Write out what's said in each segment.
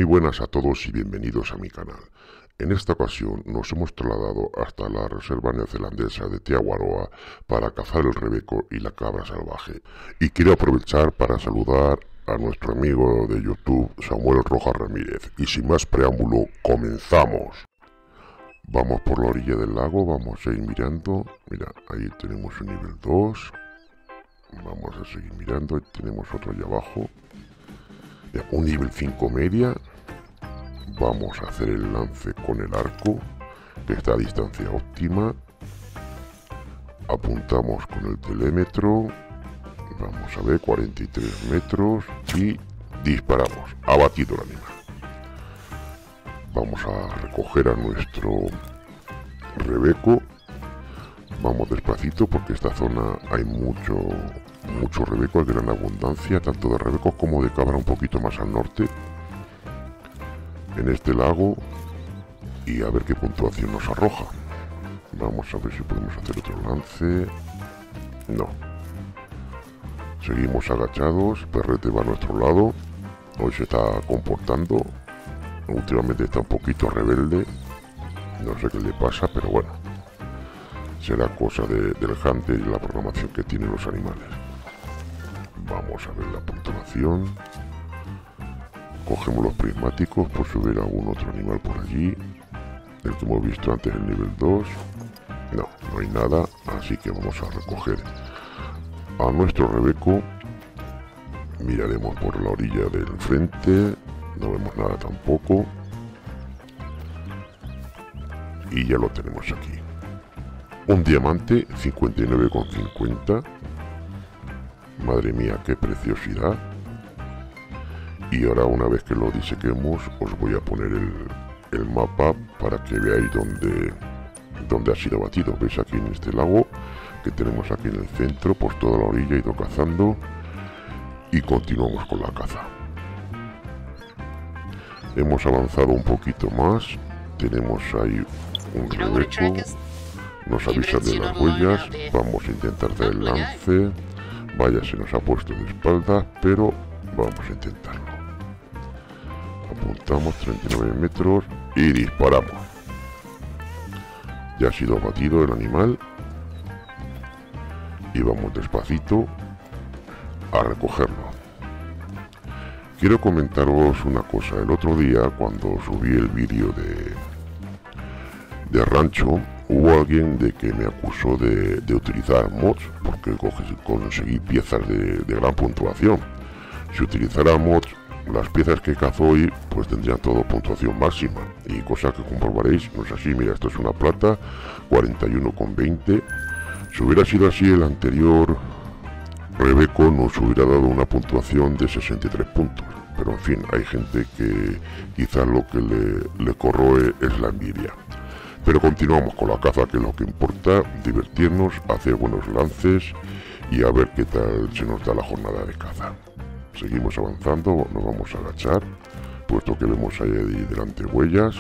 buenas a todos y bienvenidos a mi canal. En esta ocasión nos hemos trasladado hasta la reserva neozelandesa de Te Awaroa para cazar el rebeco y la cabra salvaje. Y quiero aprovechar para saludar a nuestro amigo de YouTube, Samuel Rojas Ramírez. Y sin más preámbulo, comenzamos. Vamos por la orilla del lago, vamos a ir mirando. Mira, ahí tenemos un nivel 2. Vamos a seguir mirando, ahí tenemos otro allá abajo. Un nivel 5 media. Vamos a hacer el lance con el arco, que está a distancia óptima. Apuntamos con el telémetro. Vamos a ver, 43 metros. Y disparamos. Ha batido el animal. Vamos a recoger a nuestro rebeco. Vamos despacito porque esta zona hay mucho rebeco, hay gran abundancia, tanto de rebecos como de cabra un poquito más al norte, en este lago, y a ver qué puntuación nos arroja. Vamos a ver si podemos hacer otro lance. No. Seguimos agachados, Perrete va a nuestro lado, hoy se está comportando, últimamente está un poquito rebelde, no sé qué le pasa, pero bueno, será cosa del hunter y la programación que tienen los animales. Vamos a ver la puntuación. Cogemos los prismáticos por si hubiera algún otro animal por allí. El que hemos visto antes, el nivel 2. No hay nada, así que vamos a recoger a nuestro rebeco. Miraremos por la orilla del frente. No vemos nada tampoco. Y ya lo tenemos aquí. Un diamante, 59,50. Madre mía, qué preciosidad. Y ahora, una vez que lo disequemos, os voy a poner el mapa para que veáis dónde ha sido batido. Veis aquí en este lago que tenemos aquí en el centro, pues toda la orilla ha ido cazando y continuamos con la caza. Hemos avanzado un poquito más. Tenemos ahí un rebeco. Nos avisan de las huellas. Vamos a intentar dar el lance. Vaya, se nos ha puesto de espaldas, pero vamos a intentarlo. Apuntamos 39 metros y disparamos. Ya ha sido abatido el animal. Y vamos despacito a recogerlo. Quiero comentaros una cosa. El otro día, cuando subí el vídeo de rancho, hubo alguien de que me acusó de utilizar mods porque conseguí piezas de gran puntuación. Si utilizara mods, las piezas que cazo hoy pues tendrían todo puntuación máxima, y cosa que comprobaréis, no es así. Mira, esto es una plata, 41,20. Si hubiera sido así, el anterior rebeco nos hubiera dado una puntuación de 63 puntos. Pero en fin, hay gente que quizás lo que le corroe es la envidia. Pero continuamos con la caza, que es lo que importa, divertirnos, hacer buenos lances y a ver qué tal se nos da la jornada de caza. Seguimos avanzando, nos vamos a agachar, puesto que vemos ahí delante huellas.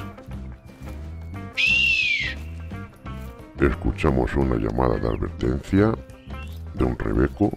Escuchamos una llamada de advertencia de un rebeco.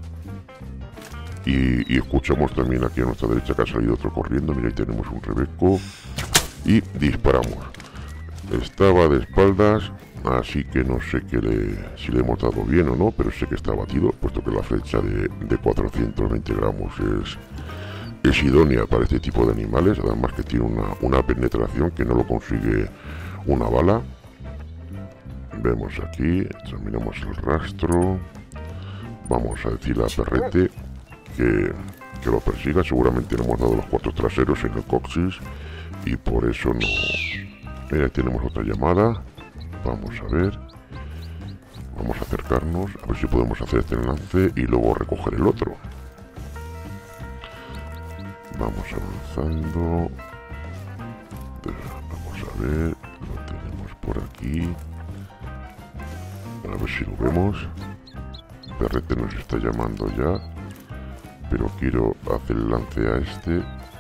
Y escuchamos también aquí a nuestra derecha que ha salido otro corriendo. Mira, ahí tenemos un rebeco. Y disparamos. Estaba de espaldas, así que no sé si le hemos dado bien o no, pero sé que está batido, puesto que la flecha de 420 gramos es idónea para este tipo de animales, además que tiene una penetración que no lo consigue una bala. Vemos aquí, examinamos el rastro, vamos a decirle a Perrete que lo persiga. Seguramente le hemos dado los cuartos traseros en el coxis y por eso no. Mira, tenemos otra llamada. Vamos a ver. Vamos a acercarnos a ver si podemos hacer este enlace y luego recoger el otro. Vamos avanzando. Vamos a ver. Lo tenemos por aquí. A ver si lo vemos. Perrete nos está llamando ya, pero quiero hacer el lance a este.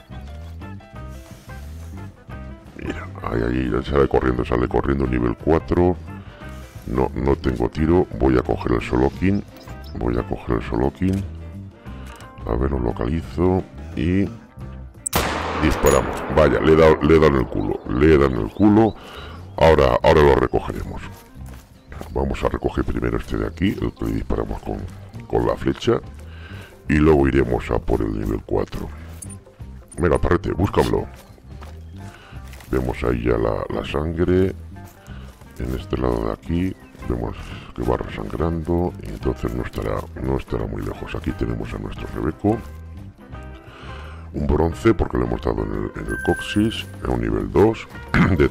Mira, ahí sale corriendo nivel 4. No tengo tiro. Voy a coger el Solokin. A ver, lo localizo. Y Disparamos. Vaya, le he dado en el culo. Le he dado en el culo. Ahora lo recogeremos. Vamos a recoger primero este de aquí, el que le disparamos con la flecha. Y luego iremos a por el nivel 4. Venga, Parrete, búscamelo. Vemos ahí ya la sangre. En este lado de aquí vemos que va resangrando. Y entonces no estará muy lejos. Aquí tenemos a nuestro Rebeco. Un bronce porque le hemos dado en el coxis. En un nivel 2 de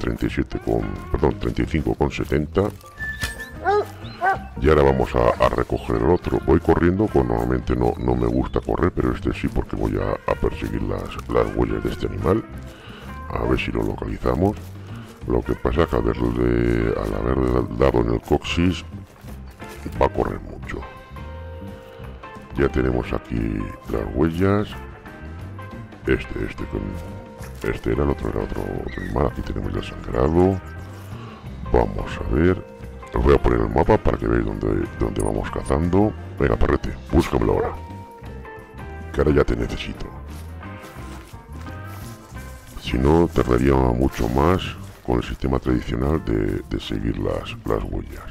35,70. Y ahora vamos a recoger el otro. Voy corriendo, normalmente no me gusta correr, pero este sí porque voy a perseguir las huellas de este animal. A ver si lo localizamos. Lo que pasa es que al haberle dado en el coxis va a correr mucho. Ya tenemos aquí las huellas. Este era el otro, otro animal. Aquí tenemos ya sangrado. Vamos a ver. Os voy a poner el mapa para que veáis dónde vamos cazando. Venga, Parrete, búscamelo ahora. Que ahora ya te necesito. Si no, tardaría mucho más con el sistema tradicional de seguir las huellas.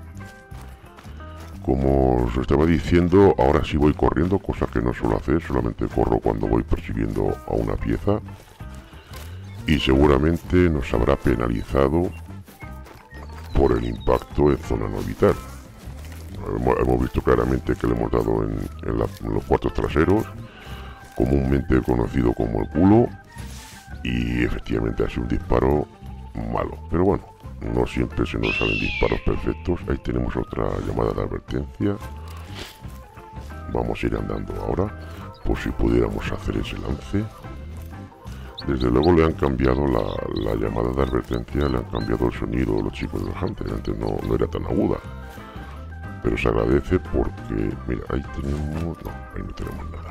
Como os estaba diciendo, ahora sí voy corriendo, cosa que no suelo hacer, solamente corro cuando voy persiguiendo a una pieza. Y seguramente nos habrá penalizado por el impacto en zona no vital. Hemos visto claramente que le hemos dado en los cuartos traseros, comúnmente conocido como el culo, y efectivamente ha sido un disparo malo. Pero bueno, no siempre se nos salen disparos perfectos. Ahí tenemos otra llamada de advertencia. Vamos a ir andando ahora, por si pudiéramos hacer ese lance. Desde luego le han cambiado la llamada de advertencia, le han cambiado el sonido a los chicos del Hunter. Antes no era tan aguda. Pero se agradece porque, mira, ahí tenemos... No, ahí no tenemos nada.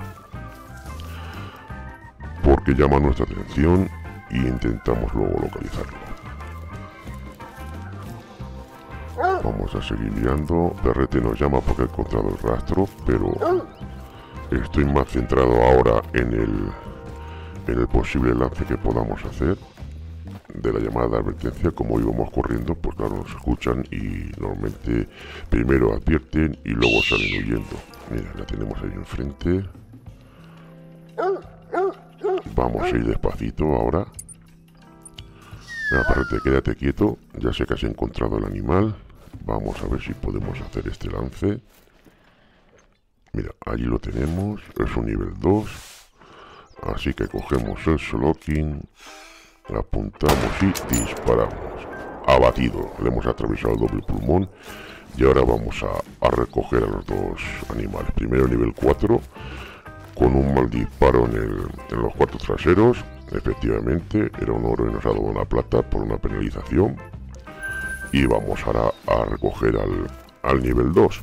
Porque llama nuestra atención y intentamos luego localizarlo. Vamos a seguir mirando. Perrete nos llama porque ha encontrado el rastro, pero estoy más centrado ahora en el posible lance que podamos hacer de la llamada de advertencia. Como íbamos corriendo, pues claro, nos escuchan y normalmente primero advierten y luego salen huyendo. Mira, la tenemos ahí enfrente. Vamos a ir despacito ahora. Mira, Parrete, quédate quieto. Ya sé que has encontrado el animal. Vamos a ver si podemos hacer este lance. Mira, allí lo tenemos. Es un nivel 2. Así que cogemos el Solokin, apuntamos y disparamos. Abatido. Le hemos atravesado el doble pulmón. Y ahora vamos a recoger a los dos animales. Primero nivel 4. Con un mal disparo en los cuartos traseros. Efectivamente, era un oro y nos ha dado una plata por una penalización. Y vamos ahora a recoger al nivel 2.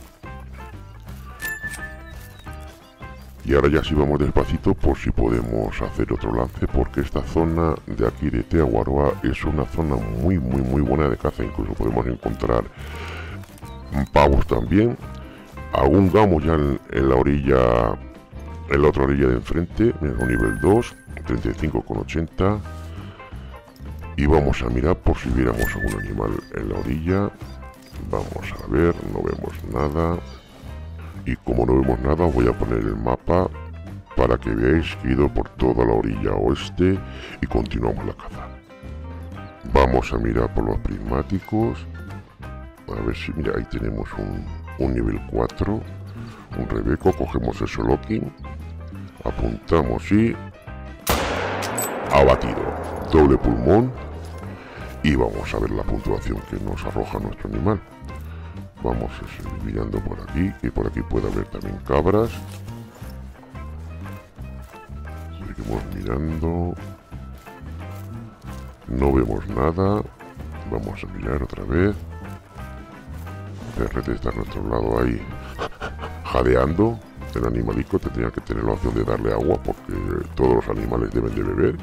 Y ahora ya sí vamos despacito por si podemos hacer otro lance, porque esta zona de aquí de Teahuaroa es una zona muy buena de caza. Incluso podemos encontrar pavos también. Algún gamo ya en la orilla, en la otra orilla de enfrente, un nivel 2, 35,80. Y vamos a mirar por si viéramos algún animal en la orilla. Vamos a ver, no vemos nada. Y como no vemos nada, voy a poner el mapa para que veáis que he ido por toda la orilla oeste y continuamos la caza. Vamos a mirar por los prismáticos. A ver si, mira, ahí tenemos un nivel 4, un Rebeco. Cogemos el Solokin, apuntamos y... abatido. Doble pulmón. Y vamos a ver la puntuación que nos arroja nuestro animal. Vamos a seguir mirando por aquí, y por aquí puede haber también cabras. Seguimos mirando. No vemos nada. Vamos a mirar otra vez. Perrete está a nuestro lado ahí, jadeando. El animalico tendría que tener la opción de darle agua, porque todos los animales deben de beber.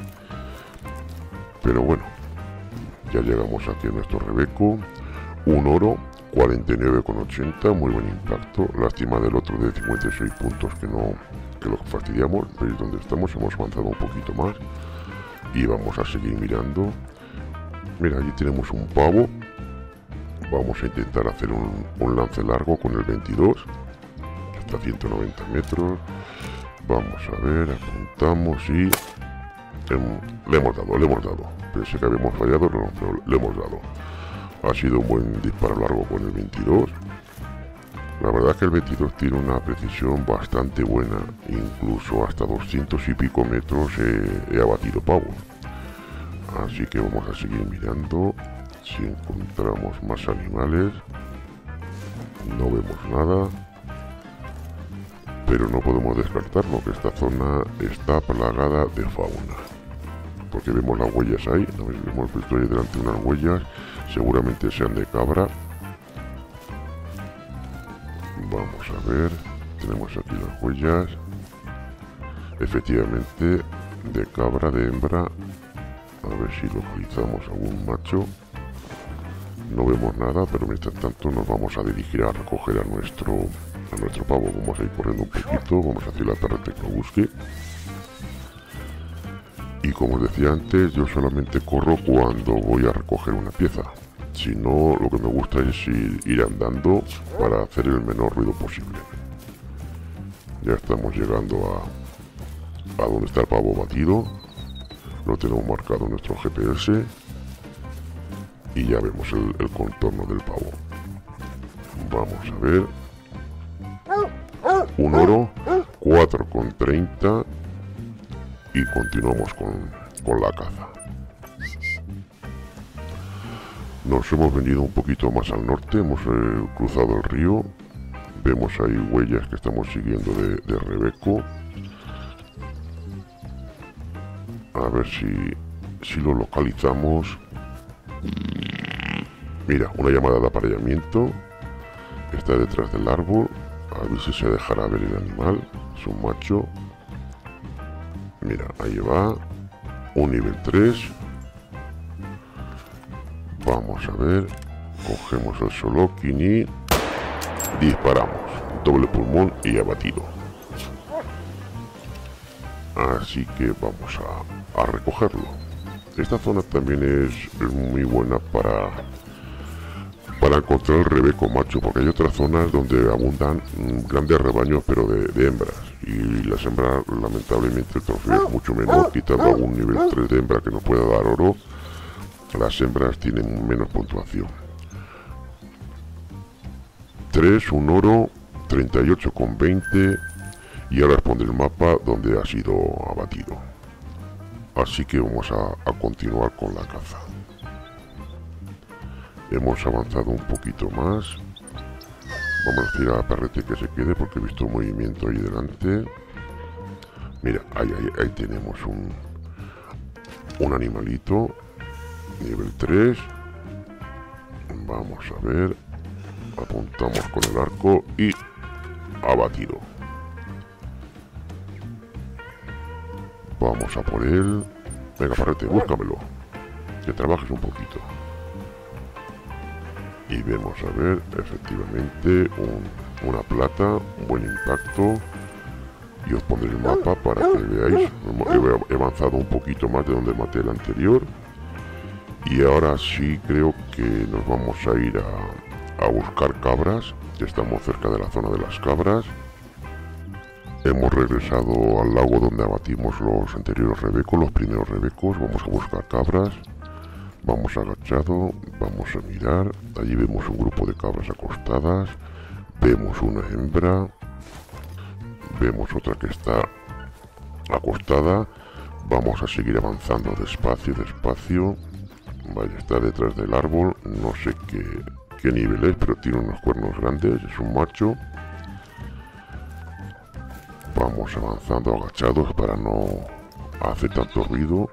Pero bueno, ya llegamos aquí a nuestro Rebeco. Un oro 49,80, muy buen impacto. Lástima del otro de 56 puntos que lo fastidiamos. Veis donde estamos, hemos avanzado un poquito más y vamos a seguir mirando. Mira, allí tenemos un pavo. Vamos a intentar hacer un lance largo con el 22 hasta 190 metros. Vamos a ver, apuntamos y le hemos dado. Pensé que habíamos fallado, pero le hemos dado. Ha sido un buen disparo largo con el 22. La verdad es que el 22 tiene una precisión bastante buena. Incluso hasta 200 y pico metros he abatido pavos. Así que vamos a seguir mirando. Si encontramos más animales. No vemos nada. Pero no podemos descartarlo, que esta zona está plagada de fauna. Porque vemos las huellas ahí. Hemos visto ahí delante unas huellas. Seguramente sean de cabra. Vamos a ver. Tenemos aquí las huellas. Efectivamente, de cabra, de hembra. A ver si localizamos algún macho. No vemos nada, pero mientras tanto nos vamos a dirigir a recoger a nuestro pavo. Vamos a ir corriendo un poquito. Vamos a hacer la carretera que lo busque. Y como os decía antes, yo solamente corro cuando voy a recoger una pieza. Si no, lo que me gusta es ir andando para hacer el menor ruido posible. Ya estamos llegando a donde está el pavo batido. Lo tenemos marcado en nuestro GPS. Y ya vemos el contorno del pavo. Vamos a ver. Un oro, 4,30. Y continuamos con la caza. Nos hemos venido un poquito más al norte, hemos cruzado el río. Vemos ahí huellas que estamos siguiendo de rebeco. A ver si lo localizamos. Mira, una llamada de apareamiento. Está detrás del árbol. A ver si se dejará ver el animal. Es un macho. Mira, ahí va. Un nivel 3. Vamos a ver. Cogemos el Solokin y disparamos. Doble pulmón y abatido. Así que vamos a recogerlo. Esta zona también es muy buena para encontrar el rebeco macho, porque hay otras zonas donde abundan grandes rebaños, pero de hembras. Y las hembras, lamentablemente, el trofeo es mucho menor, quitando algún nivel 3 de hembra que nos pueda dar oro. Las hembras tienen menos puntuación. 3, un oro, 38,20. Y ahora os pondré el mapa donde ha sido abatido. Así que vamos a continuar con la caza. Hemos avanzado un poquito más. Vamos a decir a Perrete que se quede porque he visto movimiento ahí delante. Mira, ahí tenemos un animalito. Nivel 3. Vamos a ver. Apuntamos con el arco y abatido. Vamos a por él. Venga, Parrete, búscamelo. Que trabajes un poquito. Y vemos a ver, efectivamente, una plata, un buen impacto. Y os pondré el mapa para que veáis. He avanzado un poquito más de donde maté el anterior. Y ahora sí creo que nos vamos a ir a buscar cabras. Ya estamos cerca de la zona de las cabras. Hemos regresado al lago donde abatimos los anteriores rebecos, los primeros rebecos. Vamos a buscar cabras. Vamos agachado, vamos a mirar. Allí vemos un grupo de cabras acostadas. Vemos una hembra. Vemos otra que está acostada. Vamos a seguir avanzando despacio, despacio. Vaya, está detrás del árbol. No sé qué nivel es, pero tiene unos cuernos grandes. Es un macho. Vamos avanzando agachados para no hacer tanto ruido.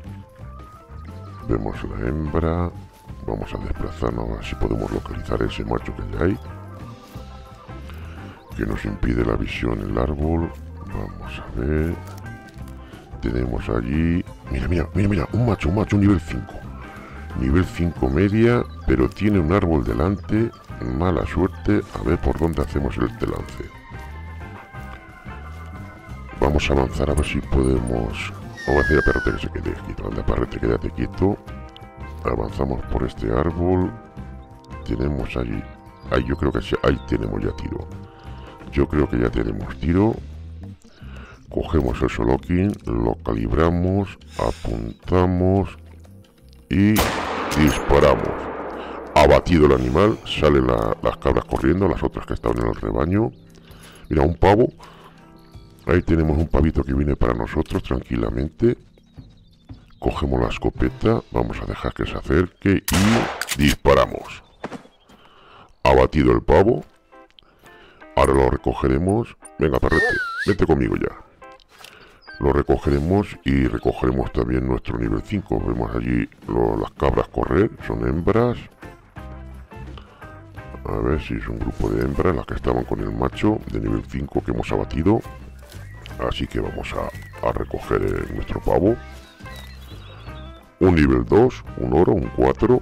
Vemos la hembra. Vamos a desplazarnos a ver si podemos localizar ese macho que hay, que nos impide la visión en el árbol. Vamos a ver. Tenemos allí... Mira, un macho, un nivel 5. Nivel 5 media, pero tiene un árbol delante. Mala suerte. A ver por dónde hacemos el lance. Vamos a avanzar a ver si podemos... Vamos a decir a Perrete que se quede quieto. Anda, Perrete, quédate quieto. Avanzamos por este árbol. Tenemos allí... Ahí yo creo que sí, ahí tenemos ya tiro. Yo creo que ya tenemos tiro. Cogemos el Solokin, lo calibramos, apuntamos y disparamos. Abatido el animal, salen las cabras corriendo, las otras que estaban en el rebaño. Mira, un pavo. Ahí tenemos un pavito que viene para nosotros tranquilamente. Cogemos la escopeta, vamos a dejar que se acerque y disparamos. Abatido el pavo. Ahora lo recogeremos. Venga, Perrete, vete conmigo ya. Lo recogeremos y recogeremos también nuestro nivel 5. Vemos allí las cabras correr, son hembras. A ver si es un grupo de hembras las que estaban con el macho de nivel 5 que hemos abatido. Así que vamos a recoger nuestro pavo. Un nivel 2, un oro, un 4.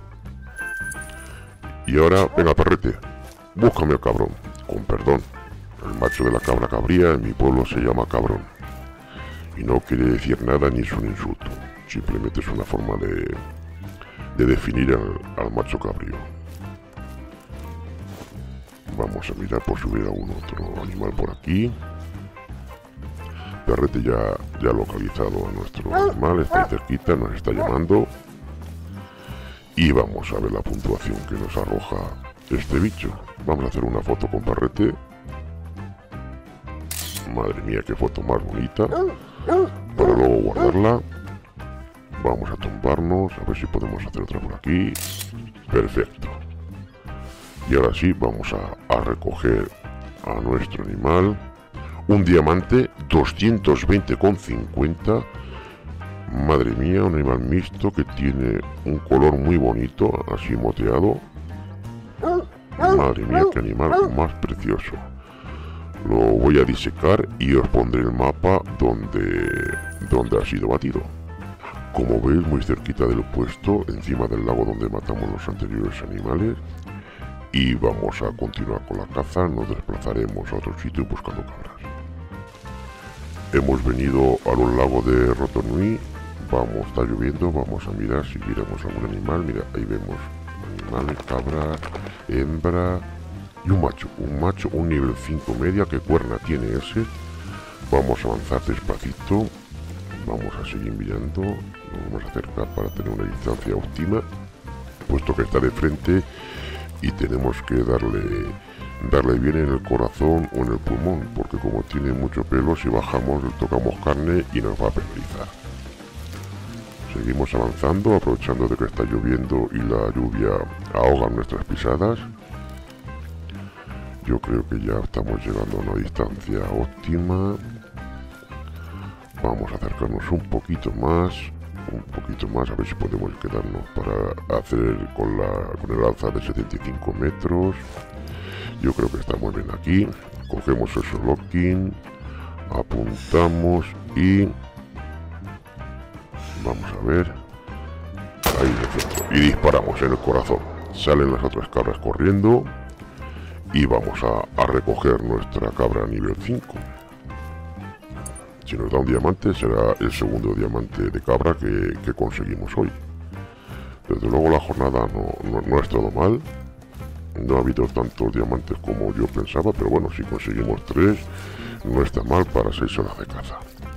Y ahora, venga, Perrete, búscame al cabrón. Con perdón, el macho de la cabra cabría en mi pueblo se llama cabrón. Y no quiere decir nada ni es un insulto. Simplemente es una forma de definir al macho cabrío. Vamos a mirar por si hubiera algún otro animal por aquí. Perrete ya ha localizado a nuestro animal, está ahí cerquita, nos está llamando. Y vamos a ver la puntuación que nos arroja este bicho. Vamos a hacer una foto con Perrete. Madre mía, qué foto más bonita. Para luego guardarla. Vamos a tumbarnos, a ver si podemos hacer otra por aquí. Perfecto. Y ahora sí, vamos a recoger a nuestro animal. Un diamante, 220,50. Madre mía, un animal mixto que tiene un color muy bonito, así moteado. Madre mía, qué animal más precioso. Lo voy a disecar y os pondré el mapa donde ha sido batido. Como veis, muy cerquita del puesto, encima del lago donde matamos los anteriores animales. Y vamos a continuar con la caza, nos desplazaremos a otro sitio buscando cabras. Hemos venido a los lagos de Rotonui. Vamos, está lloviendo, vamos a mirar si viéramos algún animal. Mira, ahí vemos animales, cabra, hembra y un macho, un nivel 5 media. ¿Qué cuerna tiene ese? Vamos a avanzar despacito, vamos a seguir mirando, nos vamos a acercar para tener una distancia óptima, puesto que está de frente y tenemos que darle bien en el corazón o en el pulmón, porque como tiene mucho pelo, si bajamos le tocamos carne y nos va a penalizar. Seguimos avanzando, aprovechando de que está lloviendo y la lluvia ahoga nuestras pisadas. Yo creo que ya estamos llegando a una distancia óptima. Vamos a acercarnos un poquito más, a ver si podemos quedarnos para hacer con el alza de 75 metros. Yo creo que estamos bien aquí. Cogemos el Solokin, apuntamos y vamos a ver. Ahí en el centro. Y disparamos en el corazón. Salen las otras cabras corriendo y vamos a recoger nuestra cabra a nivel 5. Si nos da un diamante, será el segundo diamante de cabra que conseguimos hoy. Desde luego la jornada no ha estado mal. No ha habido tantos diamantes como yo pensaba, pero bueno, si conseguimos 3, no está mal para 6 horas de caza.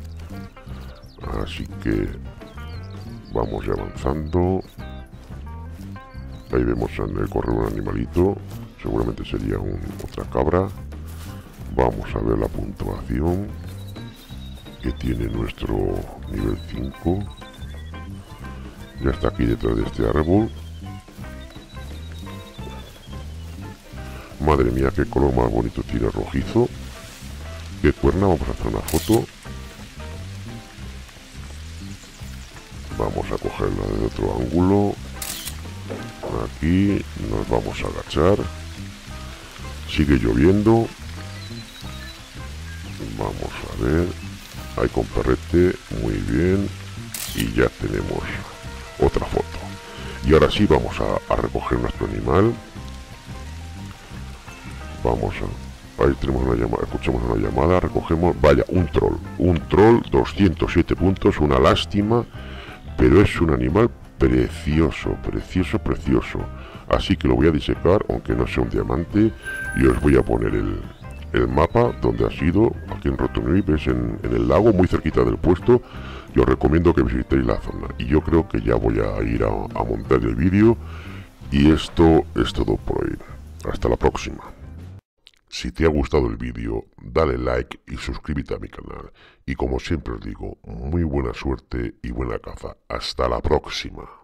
Así que vamos ya avanzando. Ahí vemos en el correo un animalito, seguramente sería otra cabra. Vamos a ver la puntuación que tiene nuestro nivel 5. Ya está aquí detrás de este árbol. Madre mía, qué color más bonito tiene, rojizo. Qué cuerna, vamos a hacer una foto. Vamos a cogerla desde otro ángulo. Aquí nos vamos a agachar. Sigue lloviendo. Vamos a ver. Ahí con Perrete, muy bien. Y ya tenemos otra foto. Y ahora sí vamos a recoger nuestro animal. Vamos a... Ahí tenemos una llamada, escuchamos una llamada, recogemos... Vaya, un troll, 207 puntos, una lástima, pero es un animal precioso, precioso, precioso. Así que lo voy a disecar, aunque no sea un diamante, y os voy a poner el mapa donde ha sido, aquí en Rotonui, ves en el lago, muy cerquita del puesto. Yo os recomiendo que visitéis la zona. Y yo creo que ya voy a ir a montar el vídeo, y esto es todo por hoy. Hasta la próxima. Si te ha gustado el vídeo, dale like y suscríbete a mi canal. Y como siempre os digo, muy buena suerte y buena caza. Hasta la próxima.